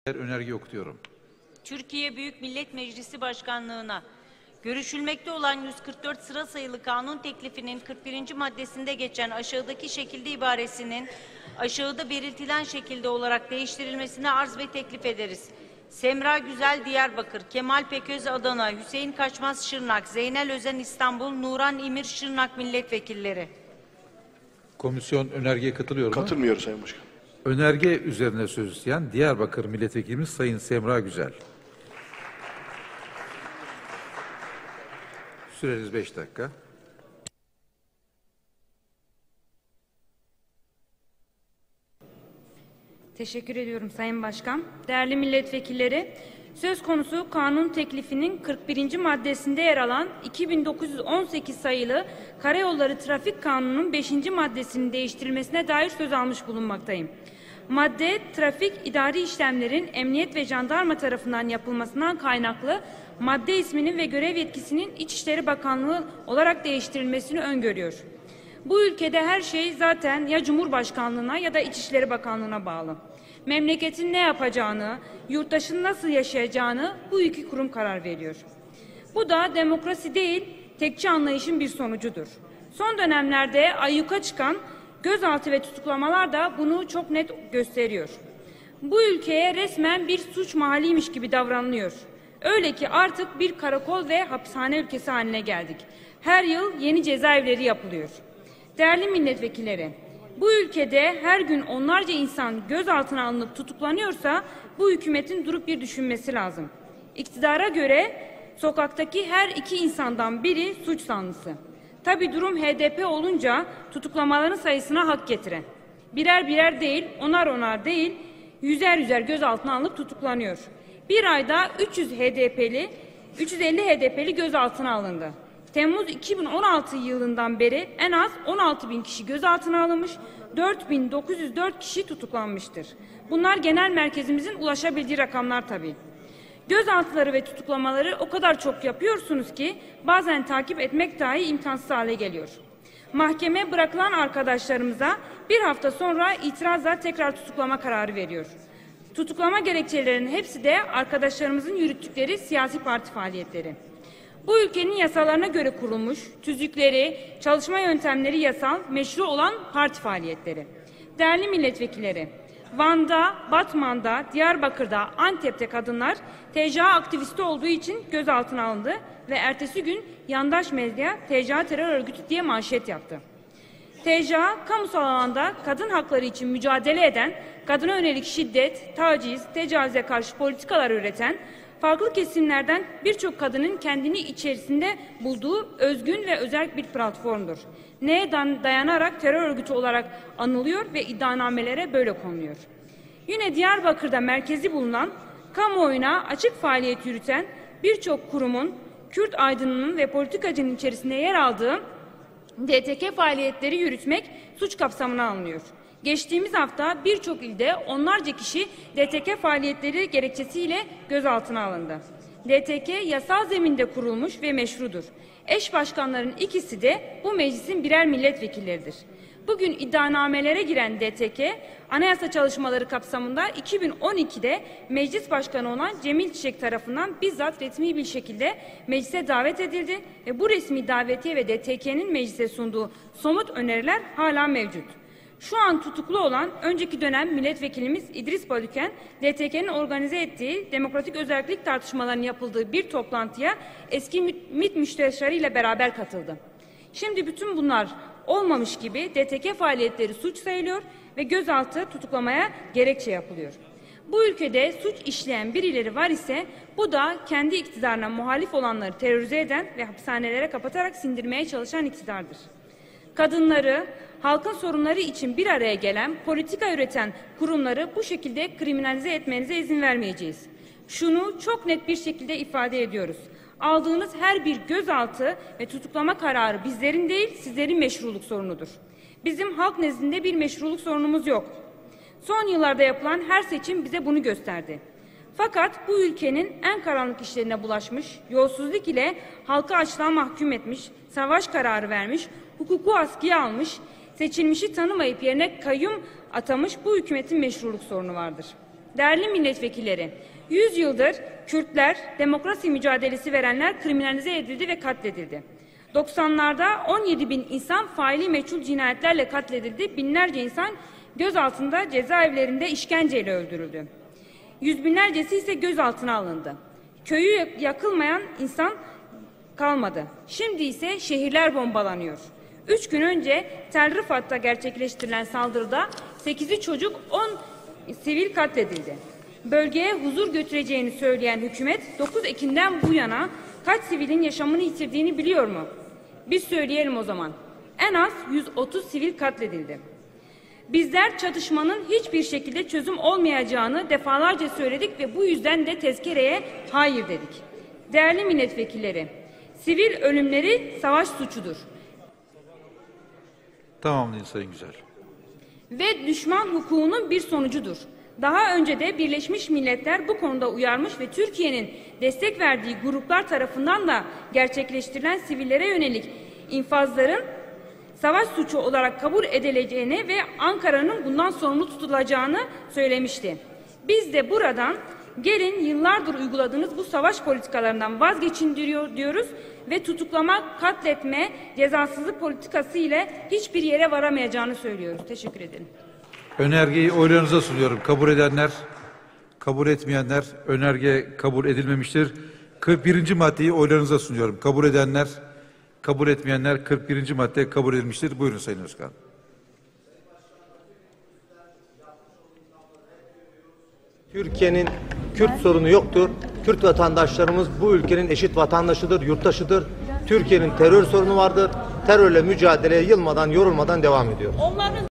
Önerge okuyorum. Türkiye Büyük Millet Meclisi Başkanlığına görüşülmekte olan 144 sıra sayılı kanun teklifinin 41. maddesinde geçen aşağıdaki şekilde ibaresinin aşağıda belirtilen şekilde olarak değiştirilmesini arz ve teklif ederiz. Semra Güzel Diyarbakır, Kemal Peköz Adana, Hüseyin Kaçmaz Şırnak, Zeynel Özen İstanbul, Nuran İmir Şırnak milletvekilleri. Komisyon önergeye katılıyor mu? Katılmıyor Sayın Başkan. Önerge üzerine söz isteyen Diyarbakır milletvekilimiz Sayın Semra Güzel. Süreniz 5 dakika. Teşekkür ediyorum Sayın Başkan. Değerli milletvekilleri, söz konusu kanun teklifinin 41. maddesinde yer alan 2918 sayılı Karayolları Trafik Kanunu'nun 5. maddesinin değiştirilmesine dair söz almış bulunmaktayım. Madde, trafik idari işlemlerin emniyet ve jandarma tarafından yapılmasından kaynaklı madde isminin ve görev yetkisinin İçişleri Bakanlığı olarak değiştirilmesini öngörüyor. Bu ülkede her şey zaten ya Cumhurbaşkanlığına ya da İçişleri Bakanlığına bağlı. Memleketin ne yapacağını, yurttaşın nasıl yaşayacağını bu iki kurum karar veriyor. Bu da demokrasi değil, tekçi anlayışın bir sonucudur. Son dönemlerde ayyuka çıkan gözaltı ve tutuklamalar da bunu çok net gösteriyor. Bu ülkeye resmen bir suç mahalliymiş gibi davranılıyor. Öyle ki artık bir karakol ve hapishane ülkesi haline geldik. Her yıl yeni cezaevleri yapılıyor. Değerli milletvekilleri, bu ülkede her gün onlarca insan gözaltına alınıp tutuklanıyorsa bu hükümetin durup bir düşünmesi lazım. İktidara göre sokaktaki her iki insandan biri suç zanlısı. Tabii durum HDP olunca tutuklamaların sayısına hak getiren. Birer birer değil, onar onar değil, yüzer yüzer gözaltına alınıp tutuklanıyor. Bir ayda 350 HDP'li gözaltına alındı. Temmuz 2016 yılından beri en az 16.000 kişi gözaltına alınmış, 4.904 kişi tutuklanmıştır. Bunlar genel merkezimizin ulaşabildiği rakamlar tabii. Gözaltıları ve tutuklamaları o kadar çok yapıyorsunuz ki bazen takip etmek dahi imkansız hale geliyor. Mahkemeye bırakılan arkadaşlarımıza bir hafta sonra itirazla tekrar tutuklama kararı veriyor. Tutuklama gerekçelerinin hepsi de arkadaşlarımızın yürüttükleri siyasi parti faaliyetleri. Bu ülkenin yasalarına göre kurulmuş, tüzükleri, çalışma yöntemleri yasal, meşru olan parti faaliyetleri. Değerli milletvekilleri, Van'da, Batman'da, Diyarbakır'da, Antep'te kadınlar TCA aktivisti olduğu için gözaltına alındı ve ertesi gün yandaş medya TCA terör örgütü diye manşet yaptı. TCA, kamusal alanda kadın hakları için mücadele eden, kadına yönelik şiddet, taciz, tecavüze karşı politikalar üreten, farklı kesimlerden birçok kadının kendini içerisinde bulduğu özgün ve özerk bir platformdur. Neye dayanarak terör örgütü olarak anılıyor ve iddianamelere böyle konuluyor. Yine Diyarbakır'da merkezi bulunan, kamuoyuna açık faaliyet yürüten birçok kurumun, Kürt aydınının ve politikacının içerisinde yer aldığı DTK faaliyetleri yürütmek suç kapsamına alınıyor. Geçtiğimiz hafta birçok ilde onlarca kişi DTK faaliyetleri gerekçesiyle gözaltına alındı. DTK yasal zeminde kurulmuş ve meşrudur. Eş başkanların ikisi de bu meclisin birer milletvekilleridir. Bugün iddianamelere giren DTK, anayasa çalışmaları kapsamında 2012'de meclis başkanı olan Cemil Çiçek tarafından bizzat resmi bir şekilde meclise davet edildi ve bu resmi davetiye ve DTK'nin meclise sunduğu somut öneriler hala mevcut. Şu an tutuklu olan önceki dönem milletvekilimiz İdris Balüken, DTK'nin organize ettiği demokratik özellik tartışmalarının yapıldığı bir toplantıya eski MİT müsteşarı ile beraber katıldı. Şimdi bütün bunlar olmamış gibi DTK faaliyetleri suç sayılıyor ve gözaltı tutuklamaya gerekçe yapılıyor. Bu ülkede suç işleyen birileri var ise bu da kendi iktidarına muhalif olanları terörize eden ve hapishanelere kapatarak sindirmeye çalışan iktidardır. Kadınları, halkın sorunları için bir araya gelen, politika üreten kurumları bu şekilde kriminalize etmenize izin vermeyeceğiz. Şunu çok net bir şekilde ifade ediyoruz. Aldığınız her bir gözaltı ve tutuklama kararı bizlerin değil, sizlerin meşruluk sorunudur. Bizim halk nezdinde bir meşruluk sorunumuz yok. Son yıllarda yapılan her seçim bize bunu gösterdi. Fakat bu ülkenin en karanlık işlerine bulaşmış, yolsuzluk ile halkı açlığa mahkum etmiş, savaş kararı vermiş, hukuku askıya almış, seçilmişi tanımayıp yerine kayyum atamış bu hükümetin meşruluk sorunu vardır. Değerli milletvekilleri, 100 yıldır Kürtler, demokrasi mücadelesi verenler kriminalize edildi ve katledildi. 90'larda 17 bin insan faili meçhul cinayetlerle katledildi, binlerce insan gözaltında, cezaevlerinde işkenceyle öldürüldü. Yüz binlercesi ise gözaltına alındı. Köyü yakılmayan insan kalmadı. Şimdi ise şehirler bombalanıyor. 3 gün önce Tel Rifat'ta gerçekleştirilen saldırıda 8'i çocuk, 10 sivil katledildi. Bölgeye huzur götüreceğini söyleyen hükümet 9 Ekim'den bu yana kaç sivilin yaşamını yitirdiğini biliyor mu? Biz söyleyelim o zaman. En az 130 sivil katledildi. Bizler çatışmanın hiçbir şekilde çözüm olmayacağını defalarca söyledik ve bu yüzden de tezkereye hayır dedik. Değerli milletvekilleri, sivil ölümleri savaş suçudur. Tamamlayın Sayın Güzel. Ve düşman hukukunun bir sonucudur. Daha önce de Birleşmiş Milletler bu konuda uyarmış ve Türkiye'nin destek verdiği gruplar tarafından da gerçekleştirilen sivillere yönelik infazların savaş suçu olarak kabul edileceğini ve Ankara'nın bundan sorumlu tutulacağını söylemişti. Biz de buradan gelin yıllardır uyguladığınız bu savaş politikalarından vazgeçin diyoruz ve tutuklama, katletme, cezasızlık politikası ile hiçbir yere varamayacağını söylüyoruz. Teşekkür ederim. Önergeyi oylarınıza sunuyorum. Kabul edenler, kabul etmeyenler, önerge kabul edilmemiştir. 41. maddeyi oylarınıza sunuyorum. Kabul edenler, kabul etmeyenler, 41. madde kabul edilmiştir. Buyurun Sayın Özkan. Türkiye'nin Kürt sorunu yoktur. Kürt vatandaşlarımız bu ülkenin eşit vatandaşıdır, yurttaşıdır. Türkiye'nin terör sorunu vardır. Terörle mücadeleye yılmadan, yorulmadan devam ediyor. Onların